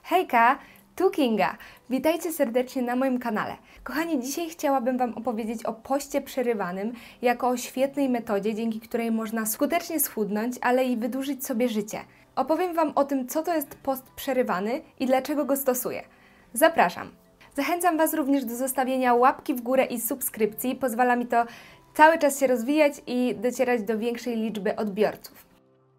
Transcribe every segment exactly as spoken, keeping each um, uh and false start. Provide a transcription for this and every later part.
Hejka, tu Kinga. Witajcie serdecznie na moim kanale. Kochani, dzisiaj chciałabym Wam opowiedzieć o poście przerywanym jako o świetnej metodzie, dzięki której można skutecznie schudnąć, ale i wydłużyć sobie życie. Opowiem Wam o tym, co to jest post przerywany i dlaczego go stosuję. Zapraszam. Zachęcam Was również do zostawienia łapki w górę i subskrypcji. Pozwala mi to cały czas się rozwijać i docierać do większej liczby odbiorców.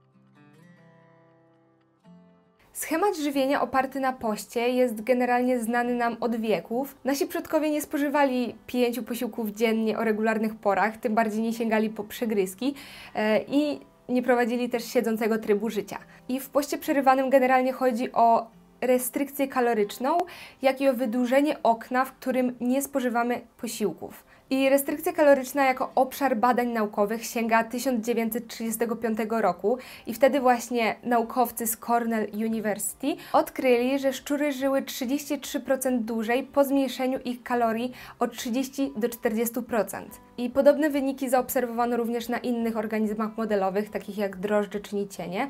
Schemat żywienia oparty na poście jest generalnie znany nam od wieków. Nasi przodkowie nie spożywali pięciu posiłków dziennie o regularnych porach, tym bardziej nie sięgali po przegryzki yy, i nie prowadzili też siedzącego trybu życia. I w poście przerywanym generalnie chodzi o restrykcję kaloryczną, jak i o wydłużenie okna, w którym nie spożywamy posiłków. I restrykcja kaloryczna jako obszar badań naukowych sięga tysiąc dziewięćset trzydziestego piątego roku i wtedy właśnie naukowcy z Cornell University odkryli, że szczury żyły trzydzieści trzy procent dłużej po zmniejszeniu ich kalorii o trzydzieści do czterdziestu procent. I podobne wyniki zaobserwowano również na innych organizmach modelowych, takich jak drożdże czy nicienie.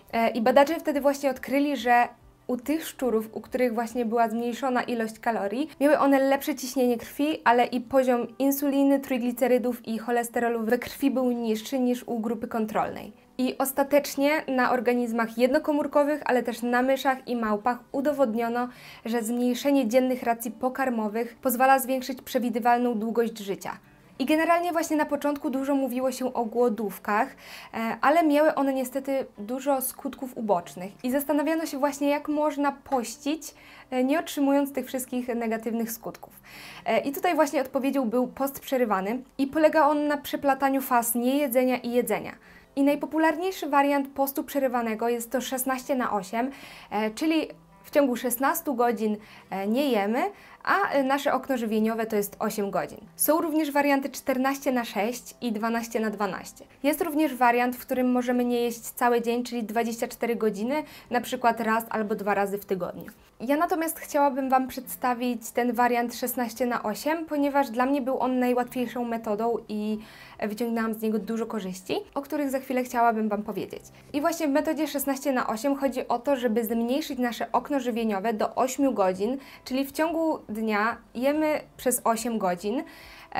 I badacze wtedy właśnie odkryli, że u tych szczurów, u których właśnie była zmniejszona ilość kalorii, miały one lepsze ciśnienie krwi, ale i poziom insuliny, trójglicerydów i cholesterolu we krwi był niższy niż u grupy kontrolnej. I ostatecznie na organizmach jednokomórkowych, ale też na myszach i małpach udowodniono, że zmniejszenie dziennych racji pokarmowych pozwala zwiększyć przewidywalną długość życia. I generalnie właśnie na początku dużo mówiło się o głodówkach, ale miały one niestety dużo skutków ubocznych. I zastanawiano się właśnie, jak można pościć, nie otrzymując tych wszystkich negatywnych skutków. I tutaj właśnie odpowiedzią był post przerywany i polega on na przeplataniu faz niejedzenia i jedzenia. I najpopularniejszy wariant postu przerywanego jest to szesnaście na osiem, czyli w ciągu szesnastu godzin nie jemy, a nasze okno żywieniowe to jest osiem godzin. Są również warianty czternaście na sześć i dwanaście na dwanaście. Jest również wariant, w którym możemy nie jeść cały dzień, czyli dwadzieścia cztery godziny, na przykład raz albo dwa razy w tygodniu. Ja natomiast chciałabym Wam przedstawić ten wariant szesnaście na osiem, ponieważ dla mnie był on najłatwiejszą metodą i wyciągnęłam z niego dużo korzyści, o których za chwilę chciałabym Wam powiedzieć. I właśnie w metodzie szesnaście na osiem chodzi o to, żeby zmniejszyć nasze okno żywieniowe do ośmiu godzin, czyli w ciągu dnia jemy przez osiem godzin, um,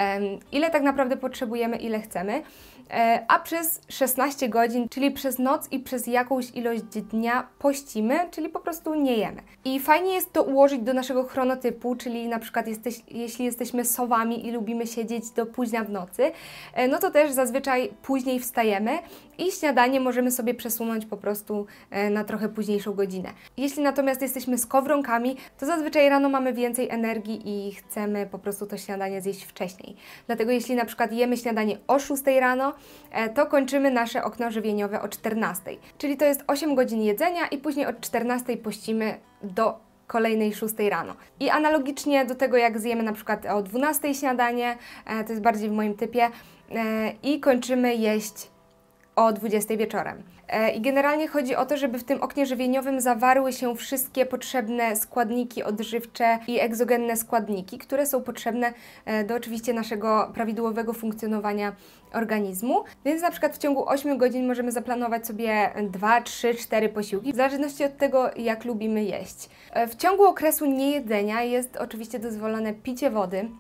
ile tak naprawdę potrzebujemy, ile chcemy, a przez szesnaście godzin, czyli przez noc i przez jakąś ilość dnia pościmy, czyli po prostu nie jemy. I fajnie jest to ułożyć do naszego chronotypu, czyli na przykład jesteś, jeśli jesteśmy sowami i lubimy siedzieć do późna w nocy, no to też zazwyczaj później wstajemy i śniadanie możemy sobie przesunąć po prostu na trochę późniejszą godzinę. Jeśli natomiast jesteśmy skowronkami, to zazwyczaj rano mamy więcej energii i chcemy po prostu to śniadanie zjeść wcześniej. Dlatego jeśli na przykład jemy śniadanie o szóstej rano, to kończymy nasze okno żywieniowe o czternastej. Czyli to jest osiem godzin jedzenia i później od czternastej pościmy do kolejnej szóstej rano. I analogicznie do tego, jak zjemy na przykład o dwunastej śniadanie, to jest bardziej w moim typie, i kończymy jeść o dwudziestej wieczorem. I generalnie chodzi o to, żeby w tym oknie żywieniowym zawarły się wszystkie potrzebne składniki odżywcze i egzogenne składniki, które są potrzebne do oczywiście naszego prawidłowego funkcjonowania organizmu. Więc na przykład w ciągu ośmiu godzin możemy zaplanować sobie dwa, trzy, cztery posiłki, w zależności od tego, jak lubimy jeść. W ciągu okresu niejedzenia jest oczywiście dozwolone picie wody,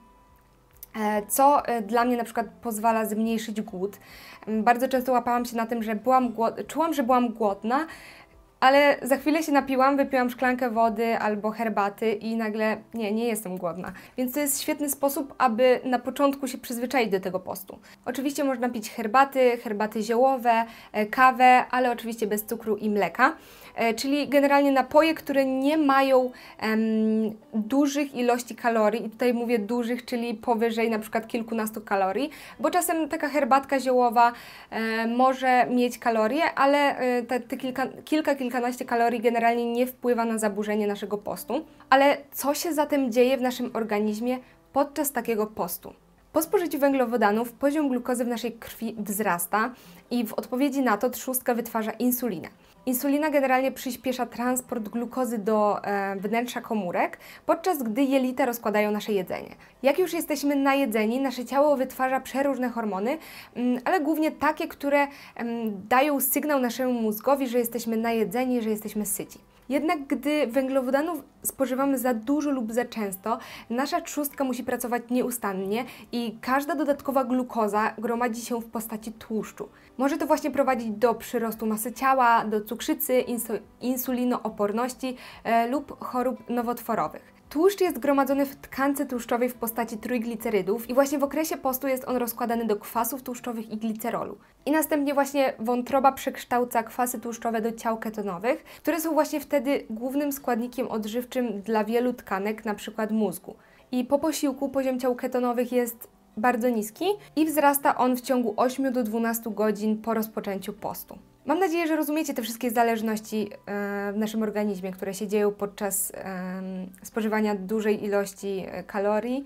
co dla mnie na przykład pozwala zmniejszyć głód. Bardzo często łapałam się na tym, że byłam głod... czułam, że byłam głodna, ale za chwilę się napiłam, wypiłam szklankę wody albo herbaty i nagle nie, nie jestem głodna. Więc to jest świetny sposób, aby na początku się przyzwyczaić do tego postu. Oczywiście można pić herbaty, herbaty ziołowe, kawę, ale oczywiście bez cukru i mleka. Czyli generalnie napoje, które nie mają um, dużych ilości kalorii, i tutaj mówię dużych, czyli powyżej na przykład kilkunastu kalorii, bo czasem taka herbatka ziołowa um, może mieć kalorie, ale um, te, te kilka, kilka, kilkanaście kalorii generalnie nie wpływa na zaburzenie naszego postu. Ale co się zatem dzieje w naszym organizmie podczas takiego postu? Po spożyciu węglowodanów poziom glukozy w naszej krwi wzrasta i w odpowiedzi na to trzustka wytwarza insulinę. Insulina generalnie przyspiesza transport glukozy do e, wnętrza komórek, podczas gdy jelita rozkładają nasze jedzenie. Jak już jesteśmy najedzeni, nasze ciało wytwarza przeróżne hormony, mm, ale głównie takie, które mm, dają sygnał naszemu mózgowi, że jesteśmy najedzeni, że jesteśmy syci. Jednak gdy węglowodanów spożywamy za dużo lub za często, nasza trzustka musi pracować nieustannie i każda dodatkowa glukoza gromadzi się w postaci tłuszczu. Może to właśnie prowadzić do przyrostu masy ciała, do cukrzycy, insulinooporności e, lub chorób nowotworowych. Tłuszcz jest gromadzony w tkance tłuszczowej w postaci trójglicerydów i właśnie w okresie postu jest on rozkładany do kwasów tłuszczowych i glicerolu. I następnie właśnie wątroba przekształca kwasy tłuszczowe do ciał ketonowych, które są właśnie wtedy głównym składnikiem odżywczym dla wielu tkanek, np. mózgu. I po posiłku poziom ciał ketonowych jest bardzo niski i wzrasta on w ciągu ośmiu do dwunastu godzin po rozpoczęciu postu. Mam nadzieję, że rozumiecie te wszystkie zależności w naszym organizmie, które się dzieją podczas spożywania dużej ilości kalorii,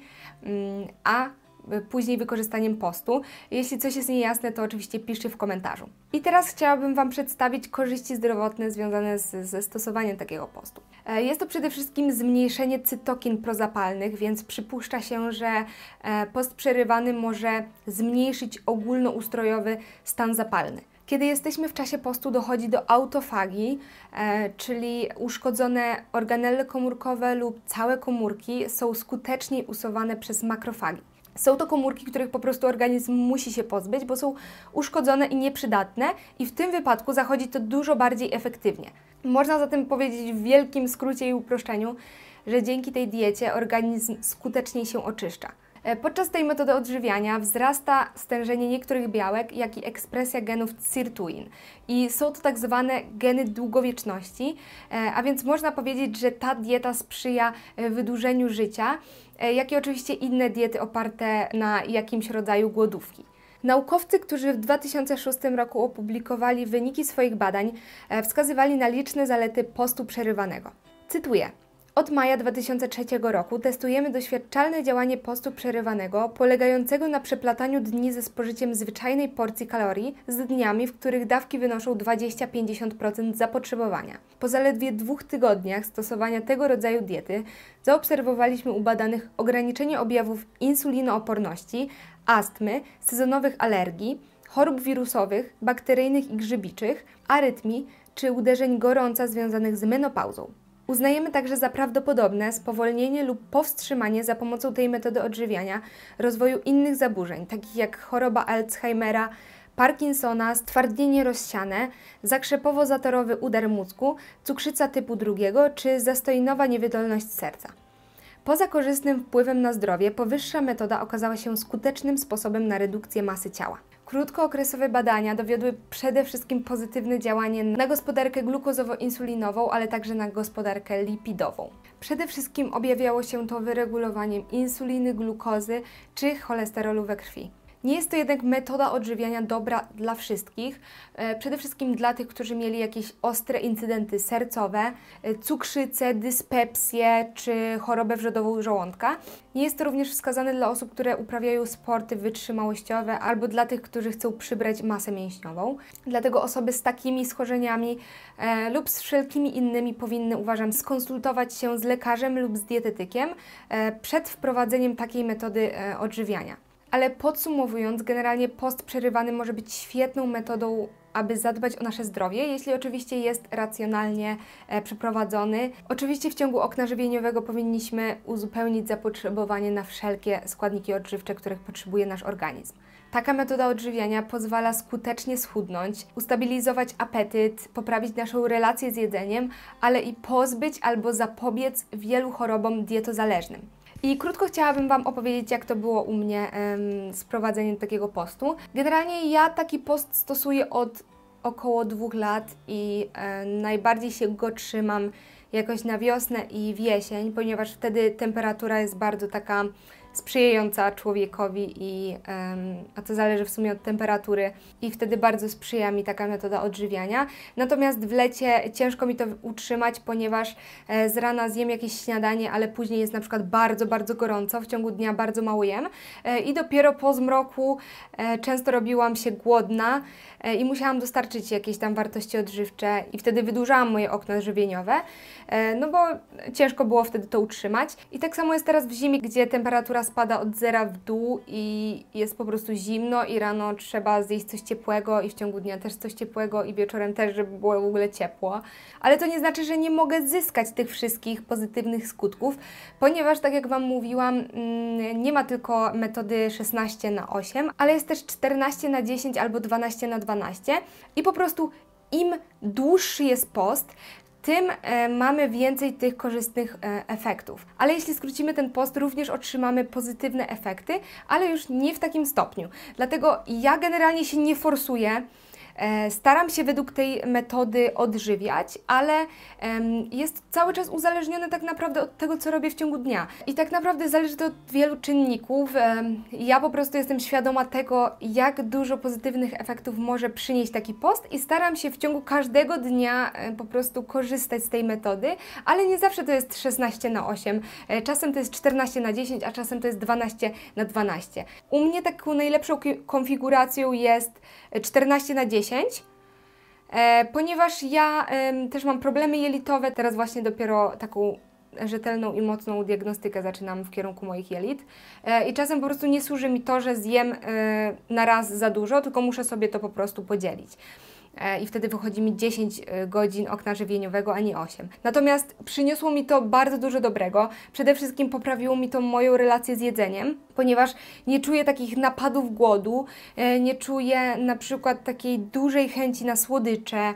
a później wykorzystaniem postu. Jeśli coś jest niejasne, to oczywiście piszcie w komentarzu. I teraz chciałabym Wam przedstawić korzyści zdrowotne związane z, ze stosowaniem takiego postu. Jest to przede wszystkim zmniejszenie cytokin prozapalnych, więc przypuszcza się, że post przerywany może zmniejszyć ogólnoustrojowy stan zapalny. Kiedy jesteśmy w czasie postu, dochodzi do autofagii, e, czyli uszkodzone organele komórkowe lub całe komórki są skuteczniej usuwane przez makrofagi. Są to komórki, których po prostu organizm musi się pozbyć, bo są uszkodzone i nieprzydatne i w tym wypadku zachodzi to dużo bardziej efektywnie. Można zatem powiedzieć w wielkim skrócie i uproszczeniu, że dzięki tej diecie organizm skuteczniej się oczyszcza. Podczas tej metody odżywiania wzrasta stężenie niektórych białek, jak i ekspresja genów sirtuin. I są to tak zwane geny długowieczności, a więc można powiedzieć, że ta dieta sprzyja wydłużeniu życia, jak i oczywiście inne diety oparte na jakimś rodzaju głodówki. Naukowcy, którzy w dwa tysiące szóstym roku opublikowali wyniki swoich badań, wskazywali na liczne zalety postu przerywanego. Cytuję. Od maja dwa tysiące trzeciego roku testujemy doświadczalne działanie postu przerywanego polegającego na przeplataniu dni ze spożyciem zwyczajnej porcji kalorii z dniami, w których dawki wynoszą dwadzieścia do pięćdziesięciu procent zapotrzebowania. Po zaledwie dwóch tygodniach stosowania tego rodzaju diety zaobserwowaliśmy u badanych ograniczenie objawów insulinooporności, astmy, sezonowych alergii, chorób wirusowych, bakteryjnych i grzybiczych, arytmii czy uderzeń gorąca związanych z menopauzą. Uznajemy także za prawdopodobne spowolnienie lub powstrzymanie za pomocą tej metody odżywiania rozwoju innych zaburzeń, takich jak choroba Alzheimera, Parkinsona, stwardnienie rozsiane, zakrzepowo-zatorowy udar mózgu, cukrzyca typu drugiego czy zastoinowa niewydolność serca. Poza korzystnym wpływem na zdrowie, powyższa metoda okazała się skutecznym sposobem na redukcję masy ciała. Krótkookresowe badania dowiodły przede wszystkim pozytywne działanie na gospodarkę glukozowo-insulinową, ale także na gospodarkę lipidową. Przede wszystkim objawiało się to wyregulowaniem insuliny, glukozy czy cholesterolu we krwi. Nie jest to jednak metoda odżywiania dobra dla wszystkich, przede wszystkim dla tych, którzy mieli jakieś ostre incydenty sercowe, cukrzycę, dyspepsję czy chorobę wrzodową żołądka. Nie jest to również wskazane dla osób, które uprawiają sporty wytrzymałościowe albo dla tych, którzy chcą przybrać masę mięśniową. Dlatego osoby z takimi schorzeniami e, lub z wszelkimi innymi powinny, uważam, skonsultować się z lekarzem lub z dietetykiem e, przed wprowadzeniem takiej metody e, odżywiania. Ale podsumowując, generalnie post przerywany może być świetną metodą, aby zadbać o nasze zdrowie, jeśli oczywiście jest racjonalnie e, przeprowadzony. Oczywiście w ciągu okna żywieniowego powinniśmy uzupełnić zapotrzebowanie na wszelkie składniki odżywcze, których potrzebuje nasz organizm. Taka metoda odżywiania pozwala skutecznie schudnąć, ustabilizować apetyt, poprawić naszą relację z jedzeniem, ale i pozbyć albo zapobiec wielu chorobom dietozależnym. I krótko chciałabym Wam opowiedzieć, jak to było u mnie em, z prowadzeniem takiego postu. Generalnie ja taki post stosuję od około dwóch lat i e, najbardziej się go trzymam jakoś na wiosnę i w jesień, ponieważ wtedy temperatura jest bardzo taka sprzyjająca człowiekowi, i, um, a to zależy w sumie od temperatury, i wtedy bardzo sprzyja mi taka metoda odżywiania. Natomiast w lecie ciężko mi to utrzymać, ponieważ e, z rana zjem jakieś śniadanie, ale później jest na przykład bardzo, bardzo gorąco, w ciągu dnia bardzo mało jem e, i dopiero po zmroku e, często robiłam się głodna e, i musiałam dostarczyć jakieś tam wartości odżywcze i wtedy wydłużałam moje okna żywieniowe, e, no bo ciężko było wtedy to utrzymać. I tak samo jest teraz w zimie, gdzie temperatura temperatura spada od zera w dół i jest po prostu zimno i rano trzeba zjeść coś ciepłego i w ciągu dnia też coś ciepłego i wieczorem też, żeby było w ogóle ciepło. Ale to nie znaczy, że nie mogę zyskać tych wszystkich pozytywnych skutków, ponieważ tak jak Wam mówiłam, nie ma tylko metody szesnaście na osiem, ale jest też czternaście na dziesięć albo dwanaście na dwanaście i po prostu im dłuższy jest post, tym e, mamy więcej tych korzystnych e, efektów. Ale jeśli skrócimy ten post, również otrzymamy pozytywne efekty, ale już nie w takim stopniu. Dlatego ja generalnie się nie forsuję. E, staram się według tej metody odżywiać, ale em, jest cały czas uzależnione tak naprawdę od tego, co robię w ciągu dnia. I tak naprawdę zależy to od wielu czynników. Em, ja po prostu jestem świadoma tego, jak dużo pozytywnych efektów może przynieść taki post i staram się w ciągu każdego dnia e, po prostu korzystać z tej metody, ale nie zawsze to jest szesnaście na osiem. E, czasem to jest czternaście na dziesięć, a czasem to jest dwanaście na dwanaście. U mnie taką najlepszą konfiguracją jest czternaście na dziesięć. E, ponieważ ja e, też mam problemy jelitowe, teraz właśnie dopiero taką rzetelną i mocną diagnostykę zaczynam w kierunku moich jelit e, i czasem po prostu nie służy mi to, że zjem e, na raz za dużo, tylko muszę sobie to po prostu podzielić. I wtedy wychodzi mi dziesięć godzin okna żywieniowego, a nie osiem. Natomiast przyniosło mi to bardzo dużo dobrego. Przede wszystkim poprawiło mi to moją relację z jedzeniem, ponieważ nie czuję takich napadów głodu, nie czuję na przykład takiej dużej chęci na słodycze.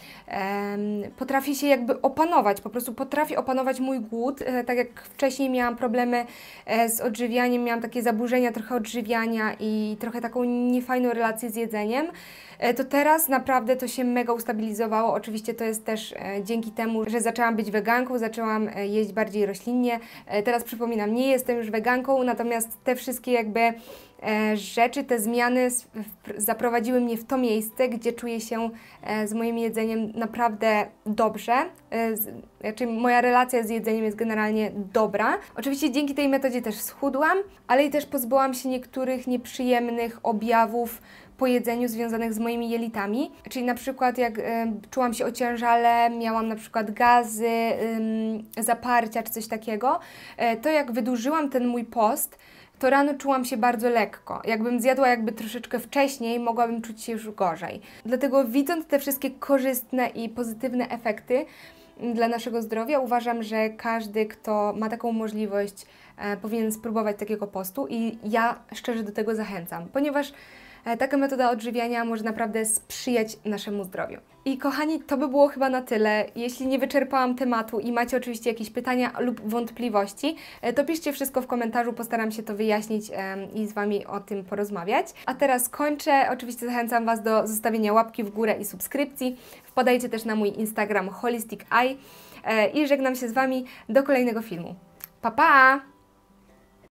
Potrafię się jakby opanować, po prostu potrafię opanować mój głód, tak jak wcześniej miałam problemy z odżywianiem, miałam takie zaburzenia trochę odżywiania i trochę taką niefajną relację z jedzeniem, to teraz naprawdę to się mega ustabilizowało. Oczywiście to jest też dzięki temu, że zaczęłam być weganką, zaczęłam jeść bardziej roślinnie. Teraz przypominam, nie jestem już weganką, natomiast te wszystkie jakby rzeczy, te zmiany zaprowadziły mnie w to miejsce, gdzie czuję się z moim jedzeniem naprawdę dobrze. Znaczy moja relacja z jedzeniem jest generalnie dobra. Oczywiście dzięki tej metodzie też schudłam, ale i też pozbyłam się niektórych nieprzyjemnych objawów po jedzeniu związanych z moimi jelitami. Czyli na przykład jak y, czułam się ociężale, miałam na przykład gazy, y, zaparcia czy coś takiego, y, to jak wydłużyłam ten mój post, to rano czułam się bardzo lekko. Jakbym zjadła jakby troszeczkę wcześniej, mogłabym czuć się już gorzej. Dlatego widząc te wszystkie korzystne i pozytywne efekty dla naszego zdrowia, uważam, że każdy, kto ma taką możliwość, e, powinien spróbować takiego postu i ja szczerze do tego zachęcam, ponieważ taka metoda odżywiania może naprawdę sprzyjać naszemu zdrowiu. I kochani, to by było chyba na tyle. Jeśli nie wyczerpałam tematu i macie oczywiście jakieś pytania lub wątpliwości, to piszcie wszystko w komentarzu, postaram się to wyjaśnić i z Wami o tym porozmawiać. A teraz kończę. Oczywiście zachęcam Was do zostawienia łapki w górę i subskrypcji. Wpadajcie też na mój Instagram Holistic Eye i żegnam się z Wami do kolejnego filmu. Pa, pa!